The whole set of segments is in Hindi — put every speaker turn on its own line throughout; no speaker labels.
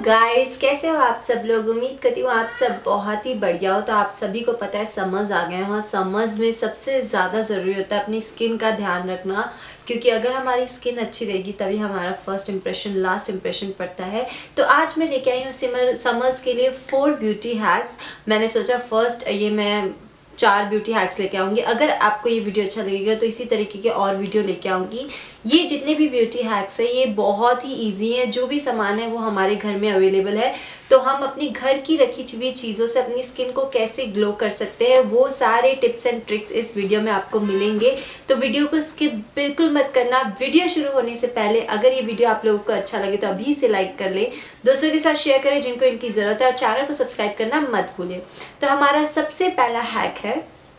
गाइस, कैसे हो आप सब लोग। उम्मीद करती हूँ आप सब बहुत ही बढ़िया हो। तो आप सभी को पता है समर्स आ गए हैं और समर्स में सबसे ज़्यादा ज़रूरी होता है अपनी स्किन का ध्यान रखना, क्योंकि अगर हमारी स्किन अच्छी रहेगी तभी हमारा फर्स्ट इंप्रेशन लास्ट इंप्रेशन पड़ता है। तो आज मैं लेके आई हूँ समर्स के लिए 4 ब्यूटी हैक्स। मैंने सोचा फर्स्ट ये मैं 4 ब्यूटी हैक्स लेके आऊँगी। अगर आपको ये वीडियो अच्छा लगेगा तो इसी तरीके के और वीडियो लेके आऊँगी। ये जितने भी ब्यूटी हैक्स है ये बहुत ही इजी है। जो भी सामान है वो हमारे घर में अवेलेबल है, तो हम अपनी घर की रखी हुई चीज़ों से अपनी स्किन को कैसे ग्लो कर सकते हैं वो सारे टिप्स एंड ट्रिक्स इस वीडियो में आपको मिलेंगे। तो वीडियो को स्किप बिल्कुल मत करना। वीडियो शुरू होने से पहले अगर ये वीडियो आप लोगों को अच्छा लगे तो अभी से लाइक कर ले, दोस्तों के साथ शेयर करें जिनको इनकी ज़रूरत है, और चैनल को सब्सक्राइब करना मत भूलें। तो हमारा सबसे पहला हैक है,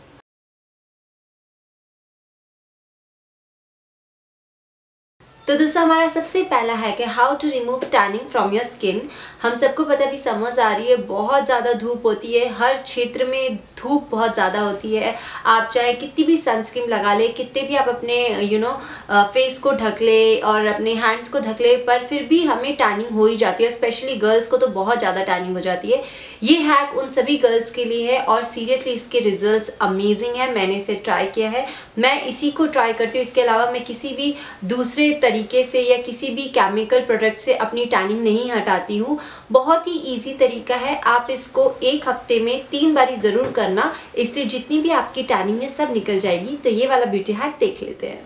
तो दोस्तों हमारा सबसे पहला हैक है how to remove tanning from your skin. हम सबको पता है अभी समर्स आ रही है, बहुत ज़्यादा धूप होती है, हर क्षेत्र में धूप बहुत ज़्यादा होती है। आप चाहे कितनी भी सनस्क्रीन लगा ले, कितने भी आप अपने फेस को ढक ले और अपने हैंड्स को ढक ले, पर फिर भी हमें टैनिंग हो ही जाती है। स्पेशली गर्ल्स को तो बहुत ज़्यादा टैनिंग हो जाती है। ये हैक उन सभी गर्ल्स के लिए है और सीरियसली इसके रिजल्ट्स अमेजिंग है। मैंने इसे ट्राई किया है, मैं इसी को ट्राई करती हूँ। इसके अलावा मैं किसी भी दूसरे तरीके से या किसी भी केमिकल प्रोडक्ट से अपनी टैनिंग नहीं हटाती हूँ। बहुत ही इजी तरीका है, आप इसको 1 हफ्ते में 3 बारी ज़रूर करना। इससे जितनी भी आपकी टैनिंग है सब निकल जाएगी। तो ये वाला ब्यूटी हैक देख लेते हैं।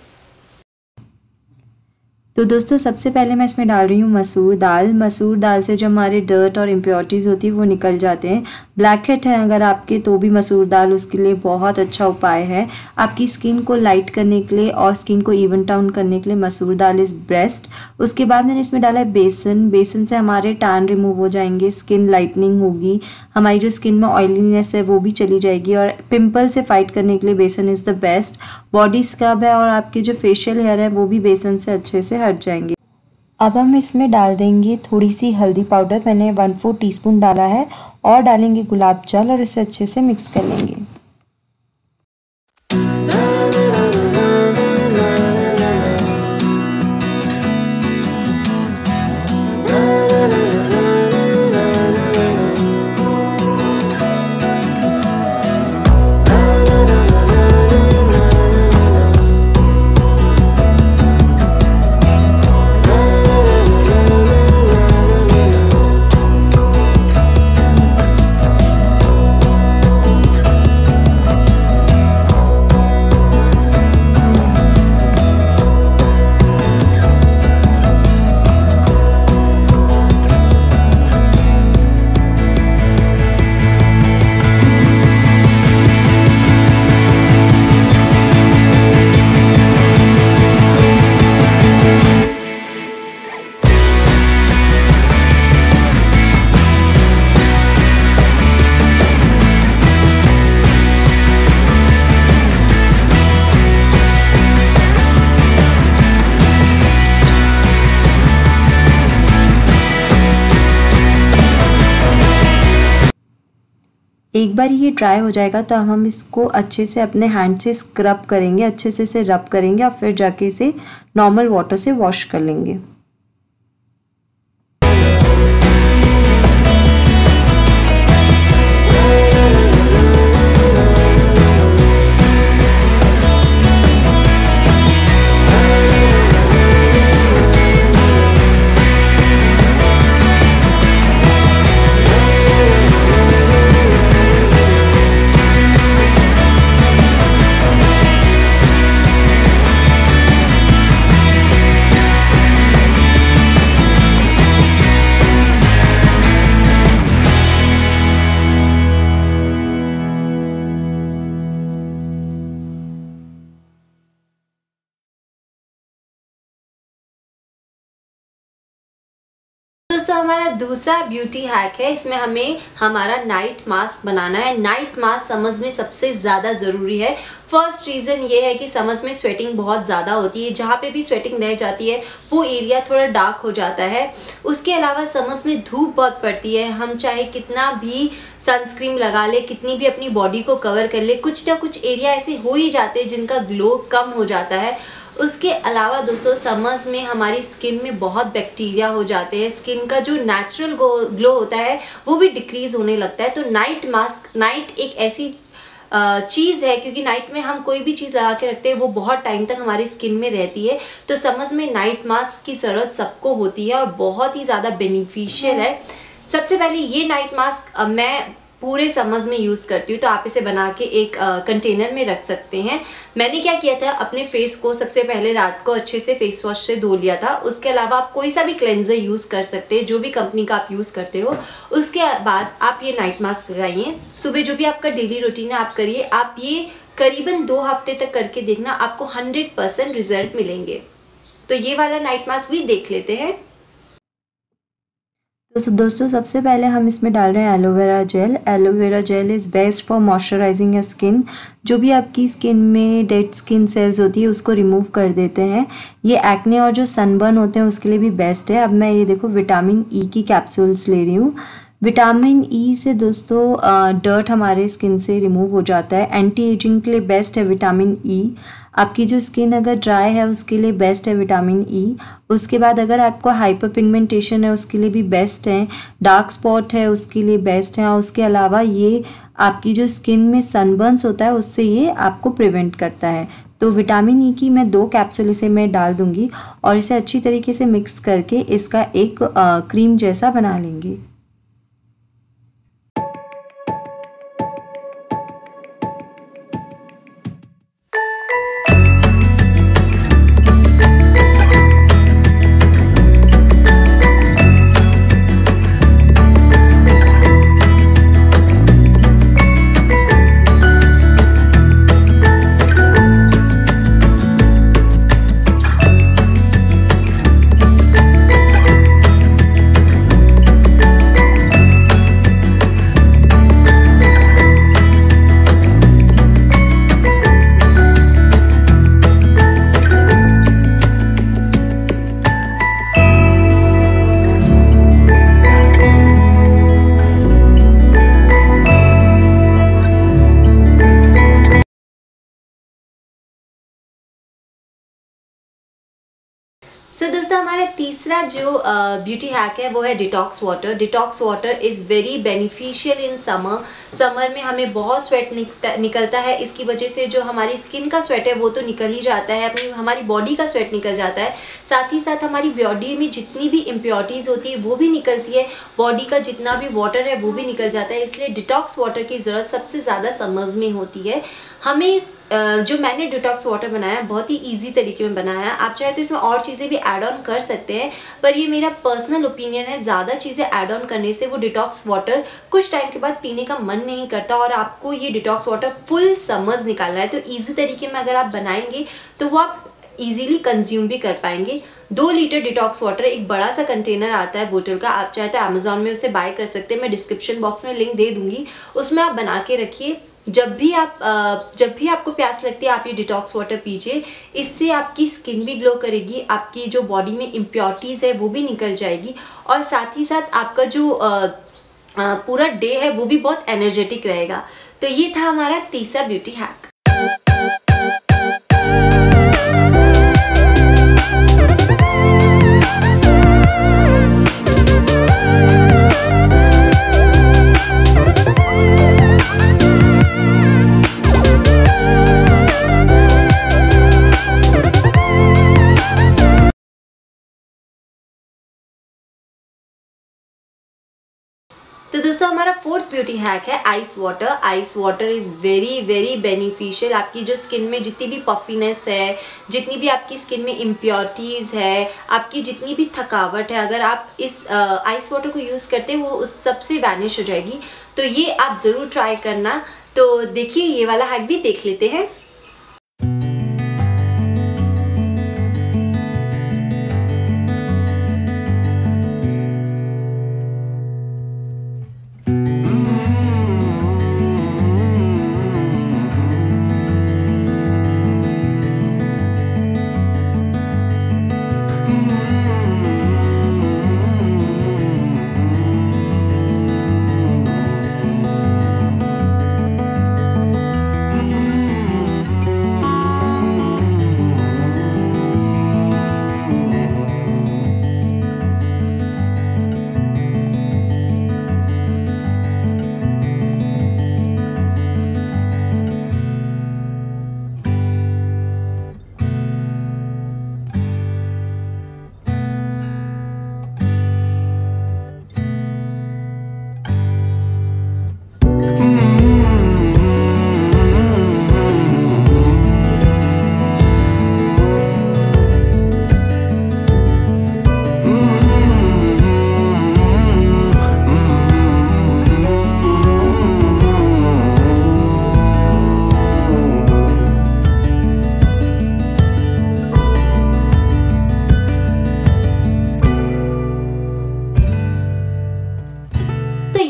तो दोस्तों सबसे पहले मैं इसमें डाल रही हूँ मसूर दाल। मसूर दाल से जो हमारे डर्ट और इम्प्योरिटीज़ होती है वो निकल जाते हैं। ब्लैक हेड है अगर आपके तो भी मसूर दाल उसके लिए बहुत अच्छा उपाय है। आपकी स्किन को लाइट करने के लिए और स्किन को इवन टाउन करने के लिए मसूर दाल इज़ बेस्ट। उसके बाद मैंने इसमें डाला है बेसन। बेसन से हमारे टैन रिमूव हो जाएंगे, स्किन लाइटनिंग होगी, हमारी जो स्किन में ऑयलीनेस है वो भी चली जाएगी, और पिंपल से फाइट करने के लिए besan is the best. Body scrub है और आपके जो फेशियल हेयर है वो भी बेसन से अच्छे से हट जाएंगे। अब हम इसमें डाल देंगे थोड़ी सी हल्दी पाउडर, मैंने 1/4 टीस्पून डाला है, और डालेंगे गुलाब जल और इसे अच्छे से मिक्स कर लेंगे। एक बार ये ड्राई हो जाएगा तो हम इसको अच्छे से अपने हैंड से स्क्रब करेंगे, अच्छे से इसे रब करेंगे और फिर जाके इसे नॉर्मल वाटर से वॉश कर लेंगे। दोस्तों हमारा दूसरा ब्यूटी हैक है, इसमें हमें हमारा नाइट मास्क बनाना है। नाइट मास्क समर्स में सबसे ज़्यादा ज़रूरी है। फर्स्ट रीज़न ये है कि समर्स में स्वेटिंग बहुत ज़्यादा होती है, जहाँ पे भी स्वेटिंग रह जाती है वो एरिया थोड़ा डार्क हो जाता है। उसके अलावा समर्स में धूप बहुत पड़ती है, हम चाहे कितना भी सनस्क्रीन लगा ले, कितनी भी अपनी बॉडी को कवर कर ले, कुछ ना कुछ एरिया ऐसे हो ही जाते हैं जिनका ग्लो कम हो जाता है। उसके अलावा दोस्तों समर्स में हमारी स्किन में बहुत बैक्टीरिया हो जाते हैं, स्किन का जो नेचुरल ग्लो होता है वो भी डिक्रीज होने लगता है। तो नाइट एक ऐसी चीज़ है, क्योंकि नाइट में हम कोई भी चीज़ लगा के रखते हैं वो बहुत टाइम तक हमारी स्किन में रहती है। तो समझ में नाइट मास्क की ज़रूरत सबको होती है और बहुत ही ज़्यादा बेनिफिशियल है। सबसे पहले ये नाइट मास्क मैं पूरे समर्स में यूज़ करती हूँ, तो आप इसे बना के एक कंटेनर में रख सकते हैं। मैंने क्या किया था, अपने फेस को सबसे पहले रात को अच्छे से फेस वॉश से धो लिया था। उसके अलावा आप कोई सा भी क्लेंजर यूज़ कर सकते हैं, जो भी कंपनी का आप यूज़ करते हो। उसके बाद आप ये नाइट मास्क लगाइए। सुबह जो भी आपका डेली रूटीन है आप करिए। आप ये करीबन 2 हफ्ते तक करके देखना, आपको 100% रिजल्ट मिलेंगे। तो ये वाला नाइट मास्क भी देख लेते हैं।
तो दोस्तों सबसे पहले हम इसमें डाल रहे हैं aloe vera gel. Aloe vera gel is best for moisturising your skin. जो भी आपकी स्किन में डेड स्किन सेल्स होती है उसको रिमूव कर देते हैं। ये एक्ने और जो सनबर्न होते हैं उसके लिए भी बेस्ट है। अब मैं ये देखो विटामिन ई की कैप्सूल्स ले रही हूँ। विटामिन ई से दोस्तों डर्ट हमारे स्किन से रिमूव हो जाता है। एंटी एजिंग के लिए बेस्ट है विटामिन ई। आपकी जो स्किन अगर ड्राई है उसके लिए बेस्ट है विटामिन ई। उसके बाद अगर आपको हाइपर पिगमेंटेशन है उसके लिए भी बेस्ट है। डार्क स्पॉट है उसके लिए बेस्ट है। और उसके अलावा ये आपकी जो स्किन में सनबर्न्स होता है उससे ये आपको प्रिवेंट करता है। तो विटामिन ई की मैं 2 कैप्सूल इसे मैं डाल दूँगी और इसे अच्छी तरीके से मिक्स करके इसका एक क्रीम जैसा बना लेंगे।
सो दोस्तों हमारा तीसरा जो ब्यूटी हैक है वो है detox water. Detox water is very beneficial in summer. Summer में हमें बहुत स्वेट निकलता है, इसकी वजह से जो हमारी स्किन का स्वेट है वो तो निकल ही जाता है, अपनी हमारी बॉडी का स्वेट निकल जाता है। साथ ही साथ हमारी बॉडी में जितनी भी इम्प्योरिटीज़ होती है वो भी निकलती है, बॉडी का जितना भी वाटर है वो भी निकल जाता है। इसलिए डिटॉक्स वाटर की ज़रूरत सबसे ज़्यादा समर्स में होती है। हमें जो मैंने डिटॉक्स वाटर बनाया बहुत ही इजी तरीके में बनाया है। आप चाहे तो इसमें और चीज़ें भी ऐड ऑन कर सकते हैं, पर ये मेरा पर्सनल ओपिनियन है। ज़्यादा चीज़ें ऐड ऑन करने से वो डिटॉक्स वाटर कुछ टाइम के बाद पीने का मन नहीं करता और आपको ये डिटॉक्स वाटर फुल समर्स निकालना है। तो इजी तरीके में अगर आप बनाएंगे तो वो आप इजीली कंज्यूम भी कर पाएंगे। 2 लीटर डिटॉक्स वाटर, एक बड़ा सा कंटेनर आता है बोतल का, आप चाहे तो अमेजोन में उसे बाय कर सकते हैं। मैं डिस्क्रिप्शन बॉक्स में लिंक दे दूंगी, उसमें आप बना के रखिए। जब भी आपको प्यास लगती है आप ये डिटॉक्स वाटर पीजिए। इससे आपकी स्किन भी ग्लो करेगी, आपकी जो बॉडी में इम्प्योरिटीज़ है वो भी निकल जाएगी और साथ ही साथ आपका जो पूरा डे है वो भी बहुत एनर्जेटिक रहेगा। तो ये था हमारा तीसरा ब्यूटी हैक। तो दोस्तों हमारा 4th ब्यूटी हैक है ice water. Ice water is very very beneficial. आपकी जो स्किन में जितनी भी पफीनेस है, जितनी भी आपकी स्किन में इम्प्योरिटीज़ है, आपकी जितनी भी थकावट है, अगर आप इस आइस वाटर को यूज़ करते हैं वो उस सबसे वैनिश हो जाएगी। तो ये आप ज़रूर ट्राई करना। तो देखिए ये वाला हैक भी देख लेते हैं।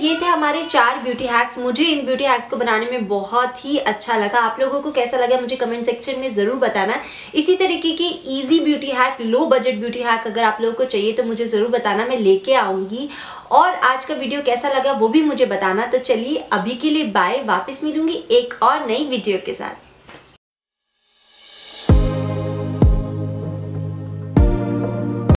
ये थे हमारे 4 ब्यूटी हैक्स। मुझे इन ब्यूटी हैक्स को बनाने में बहुत ही अच्छा लगा। आप लोगों को कैसा लगा मुझे कमेंट सेक्शन में ज़रूर बताना। इसी तरीके की easy beauty hack, low budget beauty hack अगर आप लोगों को चाहिए तो मुझे ज़रूर बताना, मैं लेके आऊँगी। और आज का वीडियो कैसा लगा वो भी मुझे बताना। तो चलिए अभी के लिए बाय, वापस मिलूँगी एक और नई वीडियो के साथ।